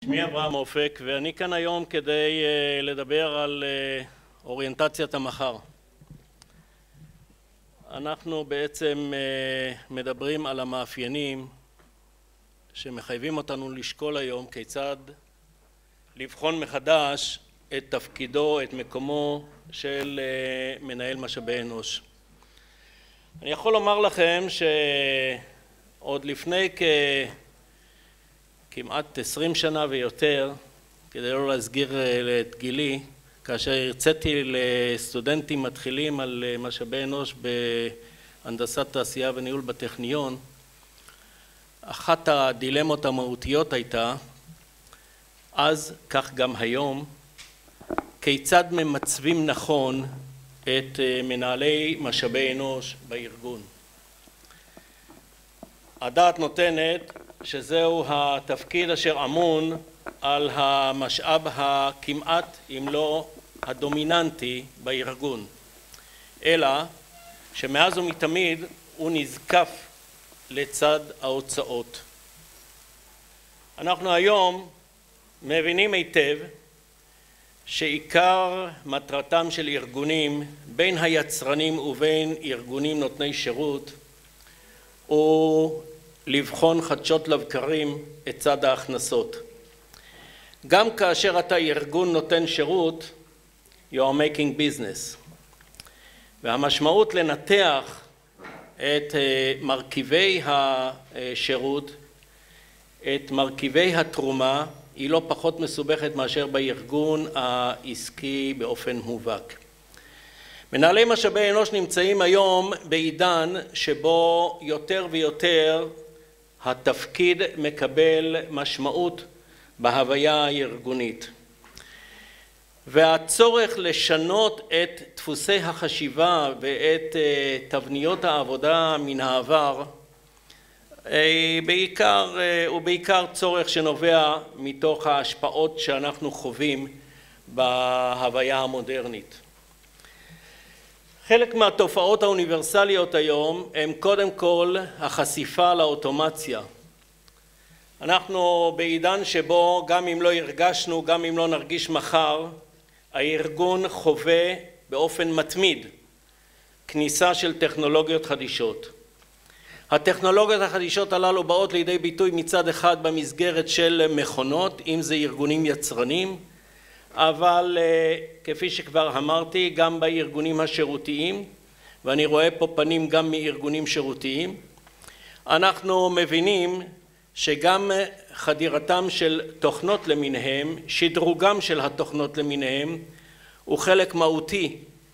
שמי אברהם אופק, ואני כאן היום כדי לדבר על אוריינטציית המחר. אנחנו בעצם מדברים על המאפיינים שמחייבים אותנו לשקול היום כיצד לבחון מחדש את תפקידו, את מקומו של מנהל משאבי אנוש. אני יכול לומר לכם שעוד לפני כמעט 20 שנה ויותר, כדי לא להסגיר את גילי, כאשר הרציתי לסטודנטים מתחילים על משאבי אנוש בהנדסת תעשייה וניהול בטכניון, אחת הדילמות המהותיות הייתה, אז כך גם היום, כיצד ממצבים נכון את מנהלי משאבי אנוש בארגון. הדעת נותנת שזהו התפקיד אשר אמון על המשאב הכמעט אם לא הדומיננטי בארגון, אלא שמאז ומתמיד הוא נזקף לצד ההוצאות. אנחנו היום מבינים היטב שעיקר מטרתם של ארגונים בין היצרנים ובין ארגונים נותני שירות הוא לבחון חדשות לבקרים את צד ההכנסות. גם כאשר אתה ארגון נותן שירות, you are making business. והמשמעות לנתח את מרכיבי השירות, את מרכיבי התרומה, היא לא פחות מסובכת מאשר בארגון העסקי באופן מובהק. מנהלי משאבי אנוש נמצאים היום בעידן שבו יותר ויותר התפקיד מקבל משמעות בהוויה הארגונית. והצורך לשנות את דפוסי החשיבה ואת תבניות העבודה מן העבר הוא בעיקר צורך שנובע מתוך ההשפעות שאנחנו חווים בהוויה המודרנית. חלק מהתופעות האוניברסליות היום הם קודם כל החשיפה לאוטומציה. אנחנו בעידן שבו גם אם לא הרגשנו, גם אם לא נרגיש מחר, הארגון חווה באופן מתמיד כניסה של טכנולוגיות חדישות. הטכנולוגיות החדישות הללו באות לידי ביטוי מצד אחד במסגרת של מכונות, אם זה ארגונים יצרנים, אבל כפי שכבר אמרתי, גם בארגונים השירותיים, ואני רואה פה פנים גם מארגונים שירותיים, אנחנו מבינים שגם חדירתם של תוכנות למיניהם, שדרוגם של התוכנות למיניהם, הוא חלק מהותי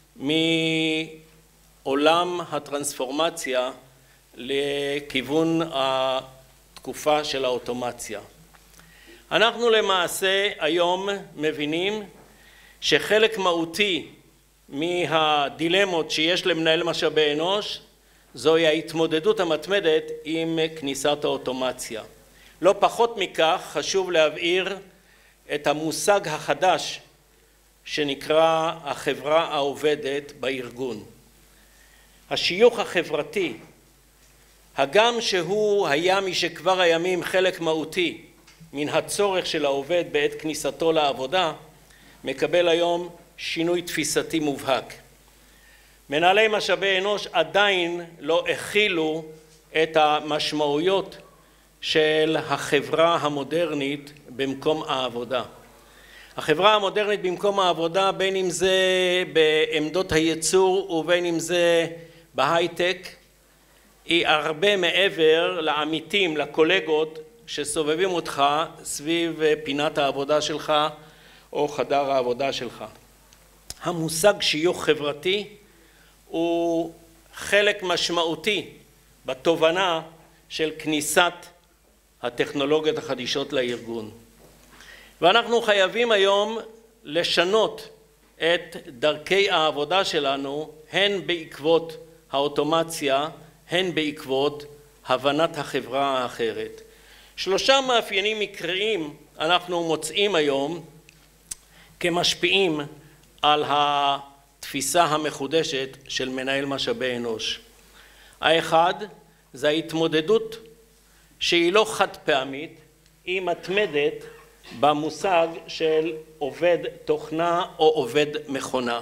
מעולם הטרנספורמציה לכיוון התקופה של האוטומציה. אנחנו למעשה היום מבינים שחלק מהותי מהדילמות שיש למנהל משאבי אנוש זוהי ההתמודדות המתמדת עם כניסת האוטומציה. לא פחות מכך חשוב להבהיר את המושג החדש שנקרא החברה העובדת בארגון. השיוך החברתי, הגם שהוא היה משכבר הימים חלק מהותי מן הצורך של העובד בעת כניסתו לעבודה, מקבל היום שינוי תפיסתי מובהק. מנהלי משאבי אנוש עדיין לא הכילו את המשמעויות של החברה המודרנית במקום העבודה. החברה המודרנית במקום העבודה, בין אם זה בעמדות הייצור ובין אם זה בהייטק, היא הרבה מעבר לעמיתים, לקולגות שסובבים אותך סביב פינת העבודה שלך או חדר העבודה שלך. המושג שיוך חברתי הוא חלק משמעותי בתובנה של כניסת הטכנולוגיות החדישות לארגון. ואנחנו חייבים היום לשנות את דרכי העבודה שלנו, הן בעקבות האוטומציה, הן בעקבות הבנת החברה האחרת. שלושה מאפיינים עיקריים אנחנו מוצאים היום כמשפיעים על התפיסה המחודשת של מנהל משאבי אנוש. האחד זה ההתמודדות שהיא לא חד פעמית, היא מתמדת במושג של עובד תוכנה או עובד מכונה.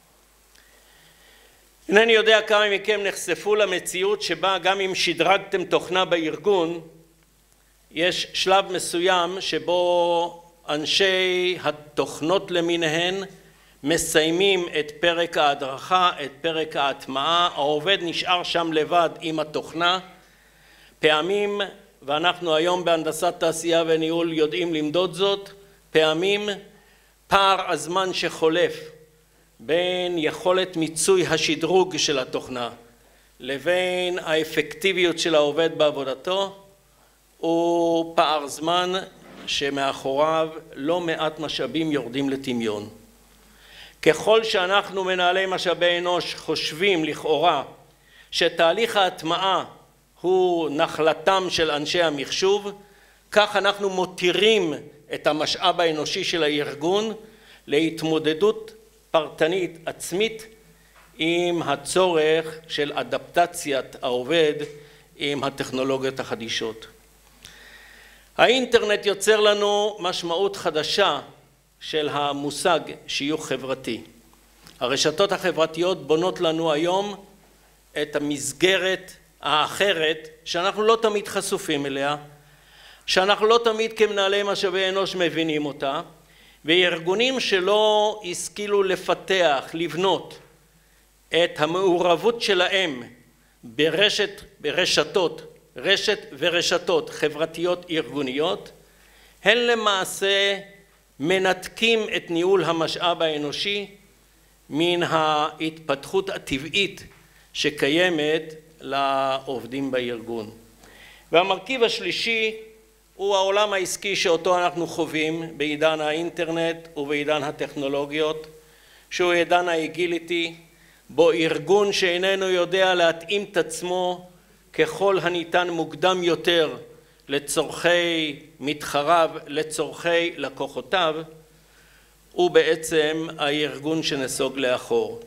אינני יודע כמה מכם נחשפו למציאות שבה גם אם שדרגתם תוכנה בארגון, יש שלב מסוים שבו אנשי התוכנות למיניהן מסיימים את פרק ההדרכה, את פרק ההטמעה, העובד נשאר שם לבד עם התוכנה. פעמים, ואנחנו היום בהנדסת תעשייה וניהול יודעים למדוד זאת, פעמים פער הזמן שחולף בין יכולת מיצוי השדרוג של התוכנה לבין האפקטיביות של העובד בעבודתו הוא פער זמן שמאחוריו לא מעט משאבים יורדים לטמיון. ככל שאנחנו מנהלי משאבי אנוש חושבים לכאורה שתהליך ההטמעה הוא נחלתם של אנשי המחשוב, כך אנחנו מותירים את המשאב האנושי של הארגון להתמודדות פרטנית עצמית עם הצורך של אדפטציית העובד עם הטכנולוגיות החדישות. האינטרנט יוצר לנו משמעות חדשה של המושג שיוך חברתי. הרשתות החברתיות בונות לנו היום את המסגרת האחרת שאנחנו לא תמיד חשופים אליה, שאנחנו לא תמיד כמנהלי משאבי אנוש מבינים אותה, וארגונים שלא השכילו לפתח, לבנות את המעורבות שלהם רשת ורשתות חברתיות ארגוניות, הן למעשה מנתקים את ניהול המשאב האנושי מן ההתפתחות הטבעית שקיימת לעובדים בארגון. והמרכיב השלישי הוא העולם העסקי שאותו אנחנו חווים בעידן האינטרנט ובעידן הטכנולוגיות, שהוא עידן האגיליטי, בו ארגון שאיננו יודע להתאים את עצמו ככל הניתן מוקדם יותר לצורכי מתחריו, לצורכי לקוחותיו, הוא בעצם הארגון שנסוג לאחור.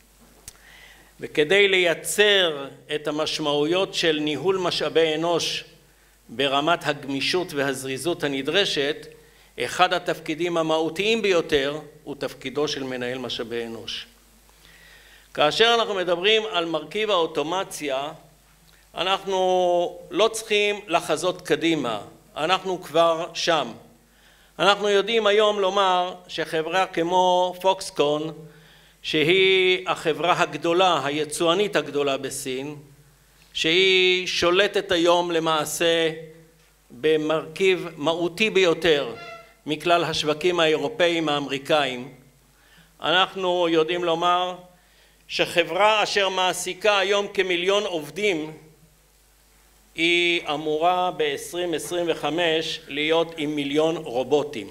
וכדי לייצר את המשמעויות של ניהול משאבי אנוש ברמת הגמישות והזריזות הנדרשת, אחד התפקידים המהותיים ביותר הוא תפקידו של מנהל משאבי אנוש. כאשר אנחנו מדברים על מרכיב האוטומציה, אנחנו לא צריכים לחזות קדימה, אנחנו כבר שם. אנחנו יודעים היום לומר שחברה כמו פוקסקון, שהיא החברה הגדולה, היצואנית הגדולה בסין, שהיא שולטת היום למעשה במרכיב מהותי ביותר מכלל השווקים האירופאים האמריקאים, אנחנו יודעים לומר שחברה אשר מעסיקה היום כמיליון עובדים היא אמורה ב-2025 להיות עם מיליון רובוטים.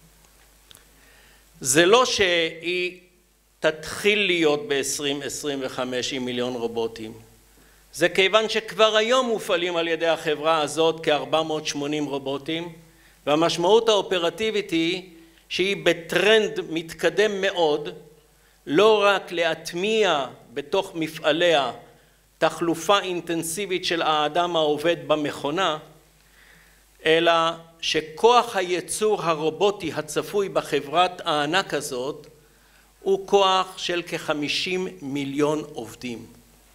זה לא שהיא תתחיל להיות ב-2025 עם מיליון רובוטים. זה כיוון שכבר היום מופעלים על ידי החברה הזאת כ-480 רובוטים, והמשמעות האופרטיבית היא שהיא בטרנד מתקדם מאוד, לא רק להטמיע בתוך מפעליה תחלופה אינטנסיבית של האדם העובד במכונה, אלא שכוח הייצור הרובוטי הצפוי בחברת הענק הזאת הוא כוח של כ-50 מיליון עובדים.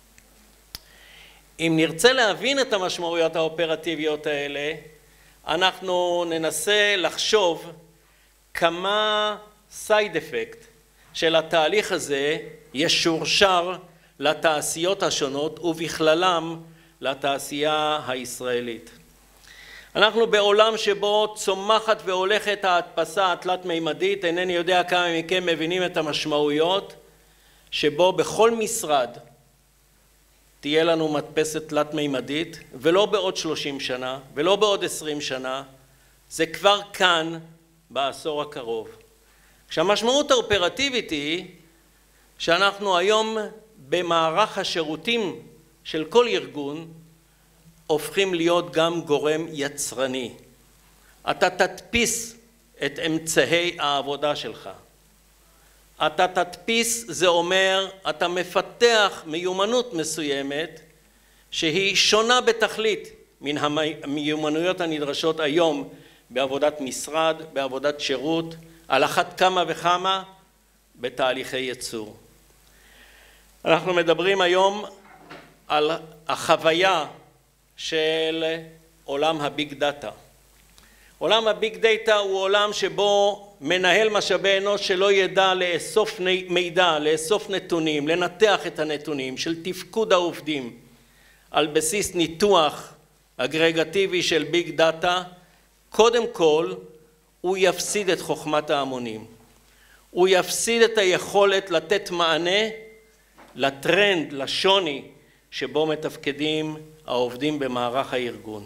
אם נרצה להבין את המשמעויות האופרטיביות האלה, אנחנו ננסה לחשוב כמה סייד אפקט של התהליך הזה ישורשר לתעשיות השונות ובכללם לתעשייה הישראלית. אנחנו בעולם שבו צומחת והולכת ההדפסה התלת-מימדית, אינני יודע כמה מכם מבינים את המשמעויות, שבו בכל משרד תהיה לנו מדפסת תלת-מימדית, ולא בעוד 30 שנה, ולא בעוד 20 שנה, זה כבר כאן בעשור הקרוב. כשהמשמעות האופרטיבית היא שאנחנו היום במערך השירותים של כל ארגון הופכים להיות גם גורם יצרני. אתה תדפיס את אמצעי העבודה שלך. אתה תדפיס, זה אומר, אתה מפתח מיומנות מסוימת שהיא שונה בתכלית מן המיומנויות הנדרשות היום בעבודת משרד, בעבודת שירות, על אחת כמה וכמה בתהליכי ייצור. אנחנו מדברים היום על החוויה של עולם הביג דאטה. עולם הביג דאטה הוא עולם שבו מנהל משאבי אנוש שלא ידע לאסוף מידע, לאסוף נתונים, לנתח את הנתונים של תפקוד העובדים על בסיס ניתוח אגרגטיבי של ביג דאטה, קודם כל הוא יפסיד את חוכמת ההמונים. הוא יפסיד את היכולת לתת מענה לטרנד, לשוני שבו מתפקדים העובדים במערך הארגון.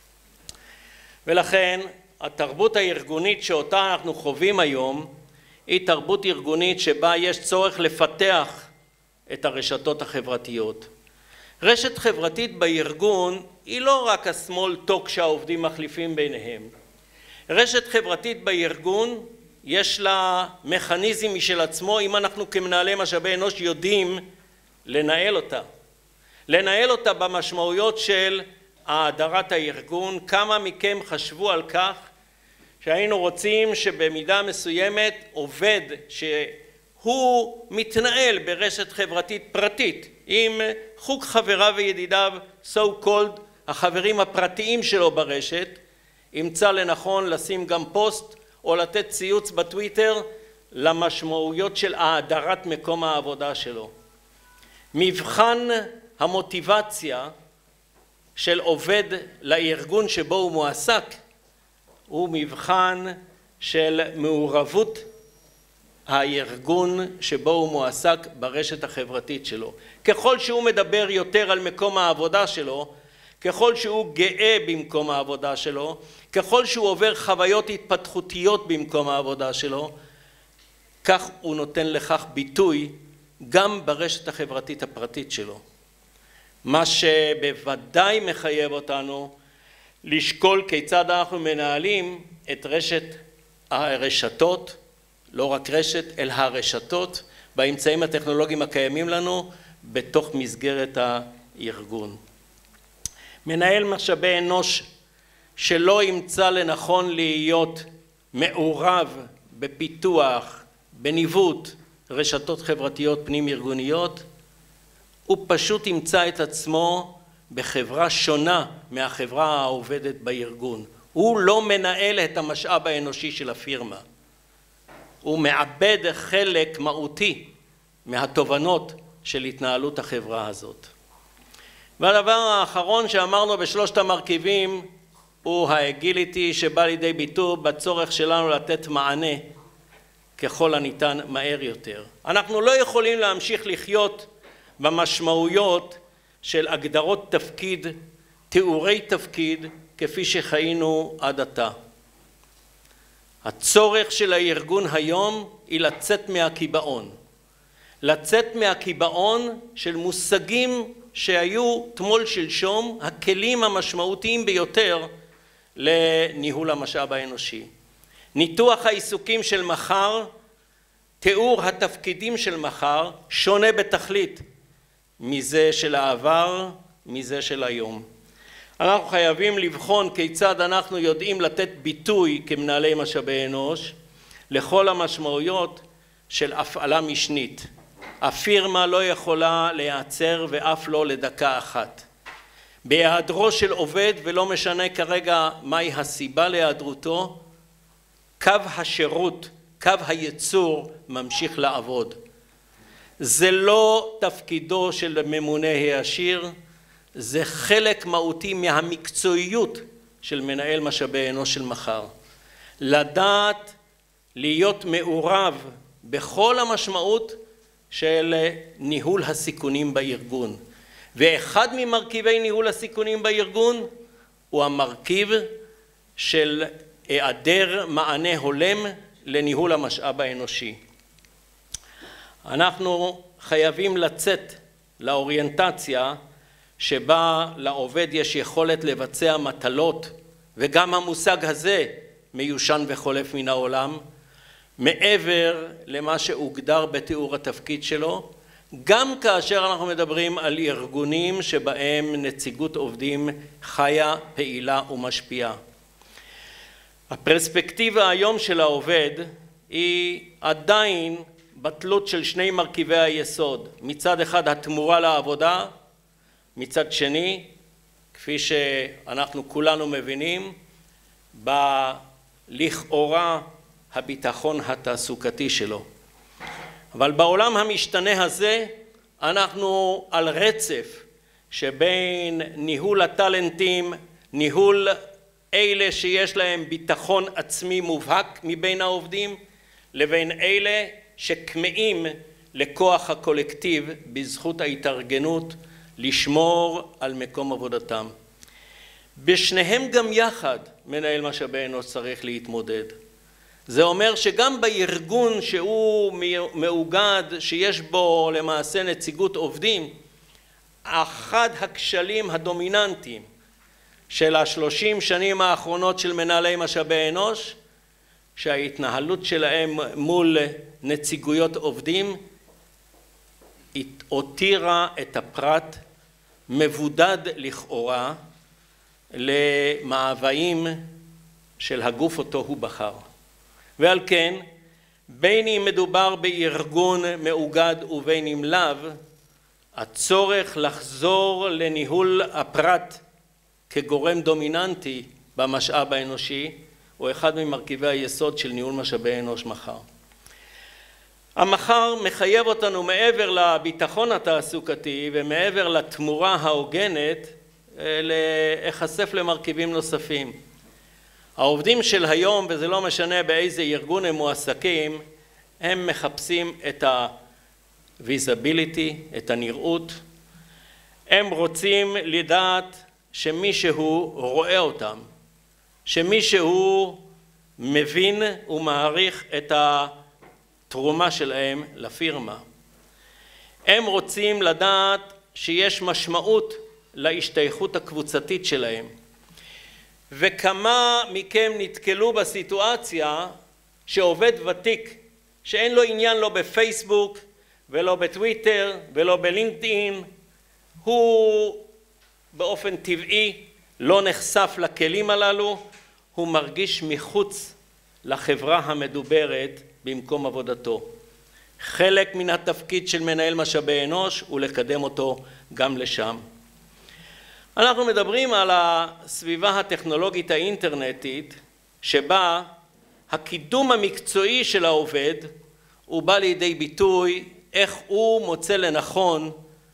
ולכן התרבות הארגונית שאותה אנחנו חווים היום היא תרבות ארגונית שבה יש צורך לפתח את הרשתות החברתיות. רשת חברתית בארגון היא לא רק הסמול טוק שהעובדים מחליפים ביניהם. רשת חברתית בארגון יש לה מכניזם משל עצמו אם אנחנו כמנהלי משאבי אנוש יודעים לנהל אותה. לנהל אותה במשמעויות של האדרת הארגון. כמה מכם חשבו על כך שהיינו רוצים שבמידה מסוימת עובד שהוא מתנהל ברשת חברתית פרטית עם חוג חבריו וידידיו, so called החברים הפרטיים שלו ברשת, ימצא לנכון לשים גם פוסט או לתת ציוץ בטוויטר למשמעויות של האדרת מקום העבודה שלו. מבחן המוטיבציה של עובד לארגון שבו הוא מועסק הוא מבחן של מעורבות הארגון שבו הוא מועסק ברשת החברתית שלו. ככל שהוא מדבר יותר על מקום העבודה שלו, ככל שהוא גאה במקום העבודה שלו, ככל שהוא עובר חוויות התפתחותיות במקום העבודה שלו, כך הוא נותן לכך ביטוי גם ברשת החברתית הפרטית שלו. מה שבוודאי מחייב אותנו לשקול כיצד אנחנו מנהלים את הרשתות, לא רק רשת, אלא הרשתות, באמצעים הטכנולוגיים הקיימים לנו בתוך מסגרת הארגון. מנהל משאבי אנוש שלא ימצא לנכון להיות מעורב בפיתוח, בניווט רשתות חברתיות פנים ארגוניות, הוא פשוט ימצא את עצמו בחברה שונה מהחברה העובדת בארגון. הוא לא מנהל את המשאב האנושי של הפירמה. הוא מאבד חלק מהותי מהתובנות של התנהלות החברה הזאת. והדבר האחרון שאמרנו בשלושת המרכיבים הוא האגיליטי שבא לידי ביטוי בצורך שלנו לתת מענה ככל הניתן מהר יותר. אנחנו לא יכולים להמשיך לחיות במשמעויות של הגדרות תפקיד, תיאורי תפקיד, כפי שחיינו עד עתה. הצורך של הארגון היום היא לצאת מהקיבעון. לצאת מהקיבעון של מושגים שהיו תמול שלשום הכלים המשמעותיים ביותר לניהול המשאב האנושי. ניתוח העיסוקים של מחר, תיאור התפקידים של מחר, שונה בתכלית מזה של העבר, מזה של היום. אנחנו חייבים לבחון כיצד אנחנו יודעים לתת ביטוי כמנהלי משאבי אנוש לכל המשמעויות של הפעלה משנית. הפירמה לא יכולה להיעצר ואף לא לדקה אחת. בהיעדרו של עובד, ולא משנה כרגע מהי הסיבה להיעדרותו, קו השירות, קו הייצור ממשיך לעבוד. זה לא תפקידו של ממונה הישיר, זה חלק מהותי מהמקצועיות של מנהל משאבי אנוש של מחר. לדעת להיות מעורב בכל המשמעות של ניהול הסיכונים בארגון. ואחד ממרכיבי ניהול הסיכונים בארגון הוא המרכיב של היעדר מענה הולם לניהול המשאב האנושי. אנחנו חייבים לצאת לאוריינטציה שבה לעובד יש יכולת לבצע מטלות, וגם המושג הזה מיושן וחולף מן העולם, מעבר למה שהוגדר בתיאור התפקיד שלו, גם כאשר אנחנו מדברים על ארגונים שבהם נציגות עובדים חיה, פעילה ומשפיעה. הפרספקטיבה היום של העובד היא עדיין בתלות של שני מרכיבי היסוד. מצד אחד התמורה לעבודה, מצד שני, כפי שאנחנו כולנו מבינים, לכאורה הביטחון התעסוקתי שלו. אבל בעולם המשתנה הזה אנחנו על רצף שבין ניהול הטלנטים, ניהול אלה שיש להם ביטחון עצמי מובהק מבין העובדים, לבין אלה שכמאים לכוח הקולקטיב בזכות ההתארגנות לשמור על מקום עבודתם. בשניהם גם יחד מנהל משאבי אנוש צריך להתמודד. זה אומר שגם בארגון שהוא מאוגד, שיש בו למעשה נציגות עובדים, אחד הכשלים הדומיננטיים של 30 שנים האחרונות של מנהלי משאבי אנוש, שההתנהלות שלהם מול נציגויות עובדים הותירה את הפרט מבודד לכאורה למאוויים של הגוף אותו הוא בחר. ועל כן, בין אם מדובר בארגון מאוגד ובין אם לאו, הצורך לחזור לניהול הפרט כגורם דומיננטי במשאב האנושי הוא אחד ממרכיבי היסוד של ניהול משאבי אנוש מחר. המחר מחייב אותנו מעבר לביטחון התעסוקתי ומעבר לתמורה ההוגנת להיחשף למרכיבים נוספים. העובדים של היום, וזה לא משנה באיזה ארגון הם מועסקים, הם מחפשים את ה-visibility, את הנראות. הם רוצים לדעת שמישהו רואה אותם, שמישהו מבין ומעריך את התרומה שלהם לפירמה. הם רוצים לדעת שיש משמעות להשתייכות הקבוצתית שלהם. וכמה מכם נתקלו בסיטואציה שעובד ותיק שאין לו עניין לא בפייסבוק ולא בטוויטר ולא בלינקדאין, הוא באופן טבעי לא נחשף לכלים הללו, הוא מרגיש מחוץ לחברה המדוברת במקום עבודתו. חלק מן התפקיד של מנהל משאבי אנוש הוא לקדם אותו גם לשם. אנחנו מדברים על הסביבה הטכנולוגית האינטרנטית שבה הקידום המקצועי של העובד הוא בא לידי ביטוי איך הוא מוצא לנכון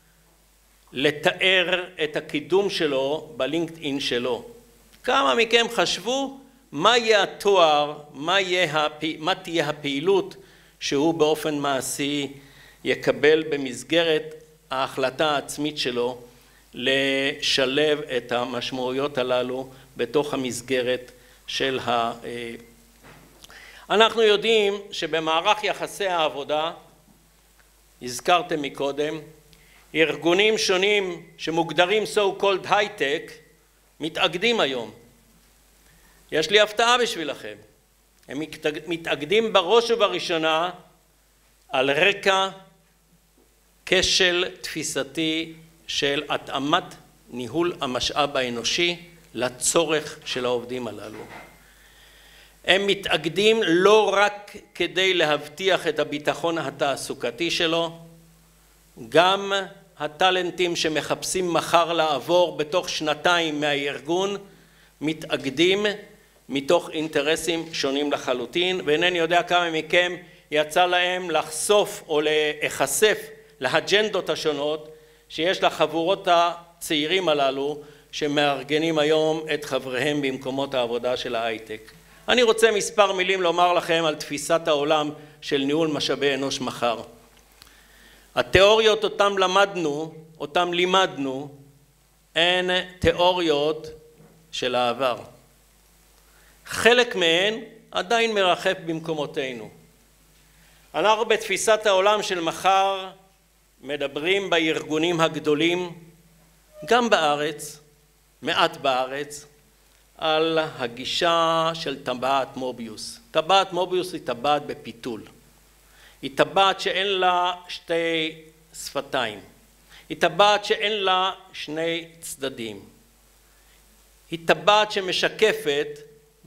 לתאר את הקידום שלו בלינקדאין שלו. כמה מכם חשבו מה יהיה התואר, מה תהיה הפעילות שהוא באופן מעשי יקבל במסגרת ההחלטה העצמית שלו לשלב את המשמעויות הללו בתוך המסגרת של אנחנו יודעים שבמערך יחסי העבודה, הזכרתם מקודם, ארגונים שונים שמוגדרים so called high-tech מתאגדים היום. יש לי הפתעה בשבילכם. הם מתאגדים בראש ובראשונה על רקע כשל תפיסתי של התאמת ניהול המשאב האנושי לצורך של העובדים הללו. הם מתאגדים לא רק כדי להבטיח את הביטחון התעסוקתי שלו, גם הטלנטים שמחפשים מחר לעבור בתוך שנתיים מהארגון מתאגדים מתוך אינטרסים שונים לחלוטין, ואינני יודע כמה מכם יצא להם לחשוף או להיחשף לאג'נדות השונות שיש לחבורות הצעירים הללו שמארגנים היום את חבריהם במקומות העבודה של ההייטק. אני רוצה מספר מילים לומר לכם על תפיסת העולם של ניהול משאבי אנוש מחר. התיאוריות אותם לימדנו, הן תיאוריות של העבר. חלק מהן עדיין מרחף במקומותינו. אנחנו בתפיסת העולם של מחר מדברים בארגונים הגדולים, גם בארץ, מעט בארץ, על הגישה של טבעת מוביוס. טבעת מוביוס היא טבעת בפיתול. היא טבעת שאין לה שתי שפתיים. היא טבעת שאין לה שני צדדים. היא טבעת שמשקפת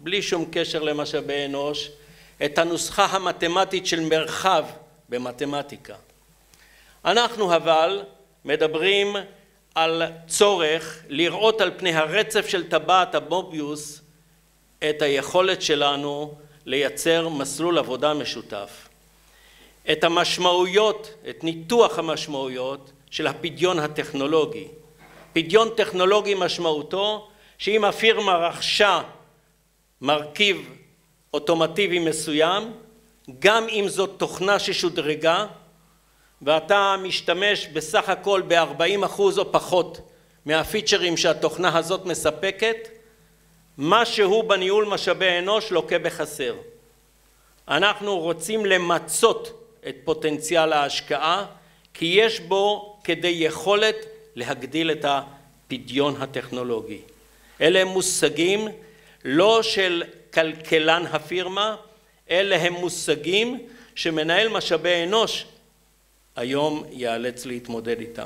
בלי שום קשר למשאבי אנוש, את הנוסחה המתמטית של מרחב במתמטיקה. אנחנו אבל מדברים על צורך לראות על פני הרצף של טבעת המוביוס את היכולת שלנו לייצר מסלול עבודה משותף. את המשמעויות, את ניתוח המשמעויות של הפדיון הטכנולוגי. פדיון טכנולוגי משמעותו שאם הפירמה רכשה מרכיב אוטומטיבי מסוים, גם אם זאת תוכנה ששודרגה, ואתה משתמש בסך הכל ב-40% או פחות מהפיצ'רים שהתוכנה הזאת מספקת, משהו בניהול משאבי אנוש לוקה בחסר. אנחנו רוצים למצות את פוטנציאל ההשקעה, כי יש בו כדי יכולת להגדיל את הפדיון הטכנולוגי. אלה הם מושגים לא של כלכלן הפירמה, אלה הם מושגים שמנהל משאבי אנוש היום ייאלץ להתמודד איתם.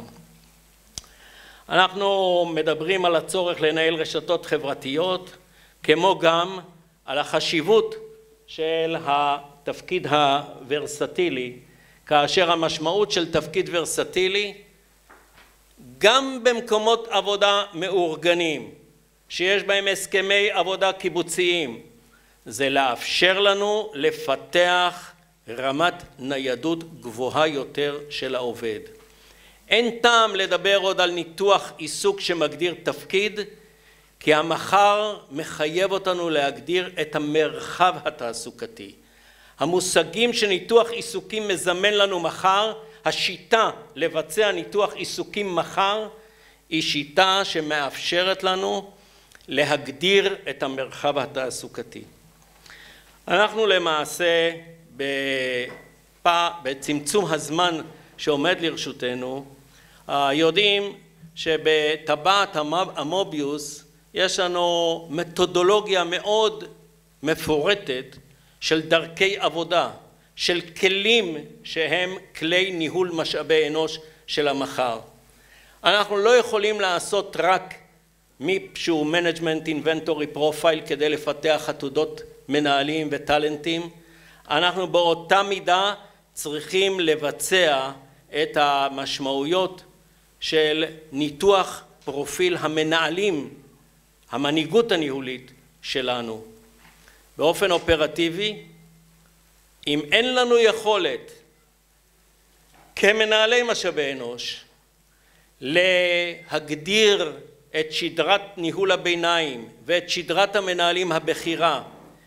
אנחנו מדברים על הצורך לנהל רשתות חברתיות, כמו גם על החשיבות של התפקיד הוורסטילי, כאשר המשמעות של תפקיד ורסטילי, גם במקומות עבודה מאורגנים, שיש בהם הסכמי עבודה קיבוציים, זה לאפשר לנו לפתח רמת ניידות גבוהה יותר של העובד. אין טעם לדבר עוד על ניתוח עיסוק שמגדיר תפקיד, כי המחר מחייב אותנו להגדיר את המרחב התעסוקתי. המושגים שניתוח עיסוקים מזמן לנו מחר, השיטה לבצע ניתוח עיסוקים מחר, היא שיטה שמאפשרת לנו להגדיר את המרחב התעסוקתי. אנחנו למעשה בצמצום הזמן שעומד לרשותנו, יודעים שבטבעת המוביוס יש לנו מתודולוגיה מאוד מפורטת של דרכי עבודה, של כלים שהם כלי ניהול משאבי אנוש של המחר. אנחנו לא יכולים לעשות רק שהוא Management Inventory Profile כדי לפתח עתודות מנהלים וטלנטים. אנחנו באותה מידה צריכים לבצע את המשמעויות של ניתוח פרופיל המנהלים, המנהיגות הניהולית שלנו. באופן אופרטיבי, אם אין לנו יכולת כמנהלי משאבי אנוש להגדיר את שדרת ניהול הביניים ואת שדרת המנהלים הבכירה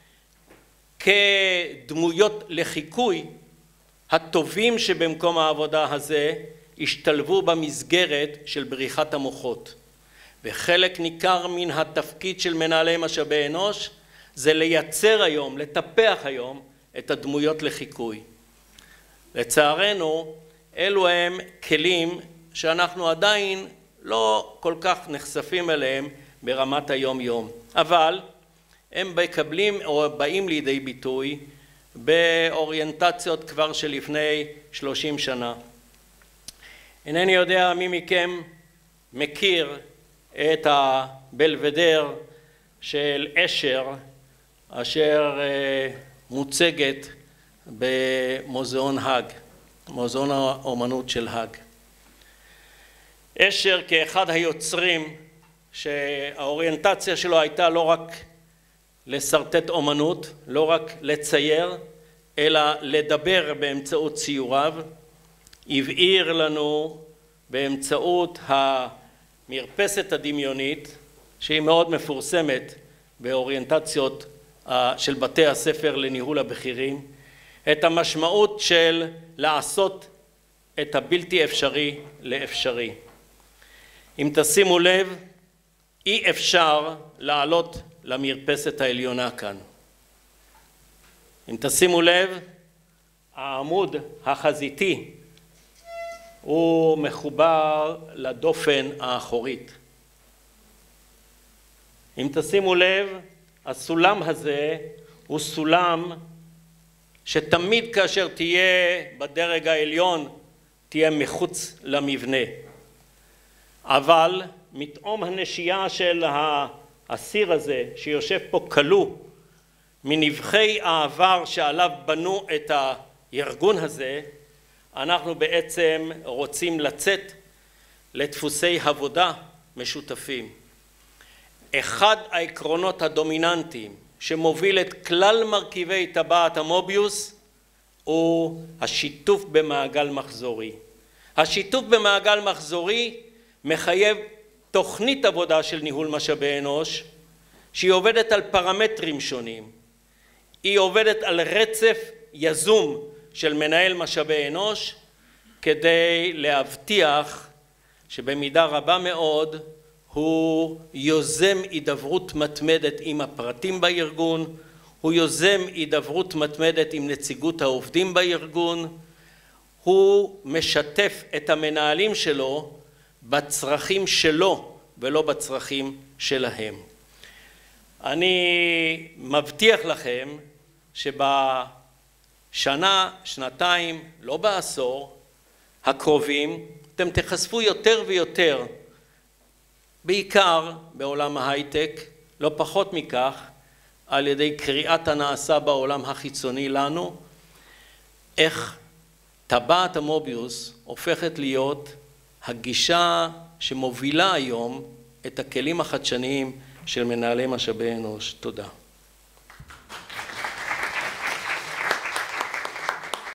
כדמויות לחיקוי, הטובים שבמקום העבודה הזה השתלבו במסגרת של בריחת המוחות. וחלק ניכר מן התפקיד של מנהלי משאבי אנוש זה לייצר היום, לטפח היום את הדמויות לחיקוי. לצערנו, אלו הם כלים שאנחנו עדיין לא כל כך נחשפים אליהם ברמת היום-יום. אבל הם מקבלים או באים לידי ביטוי באוריינטציות כבר שלפני 30 שנה. אינני יודע מי מכם מכיר את הבלבדר של אשר, אשר מוצגת במוזיאון האג, מוזיאון האומנות של האג. אשר כאחד היוצרים שהאוריינטציה שלו הייתה לא רק לסרטט אומנות, לא רק לצייר, אלא לדבר באמצעות ציוריו, הבהיר לנו באמצעות המרפסת הדמיונית, שהיא מאוד מפורסמת באוריינטציות של בתי הספר לניהול הבכירים, את המשמעות של לעשות את הבלתי אפשרי לאפשרי. אם תשימו לב, אי אפשר לעלות למרפסת העליונה כאן. אם תשימו לב, העמוד החזיתי הוא מחובר לדופן האחורית. אם תשימו לב, הסולם הזה הוא סולם שתמיד כאשר תהיה בדרג העליון תהיה מחוץ למבנה. אבל מתאום הנשייה של הסיר הזה שיושב פה כלוא מנבחי העבר שעליו בנו את הארגון הזה, אנחנו בעצם רוצים לצאת לדפוסי עבודה משותפים. אחד העקרונות הדומיננטיים שמוביל את כלל מרכיבי טבעת המוביוס הוא השיתוף במעגל מחזורי. השיתוף במעגל מחזורי מחייב תוכנית עבודה של ניהול משאבי אנוש שהיא עובדת על פרמטרים שונים. היא עובדת על רצף יזום של מנהל משאבי אנוש כדי להבטיח שבמידה רבה מאוד הוא יוזם הידברות מתמדת עם הפרטים בארגון, הוא יוזם הידברות מתמדת עם נציגות העובדים בארגון, הוא משתף את המנהלים שלו בצרכים שלו ולא בצרכים שלהם. אני מבטיח לכם שבשנה, שנתיים, לא בעשור הקרובים, אתם תחשפו יותר ויותר, בעיקר בעולם ההייטק, לא פחות מכך, על ידי קריאת הנעשה בעולם החיצוני לנו, איך טבעת המוביוס הופכת להיות הגישה שמובילה היום את הכלים החדשניים של מנהלי משאבי אנוש. תודה.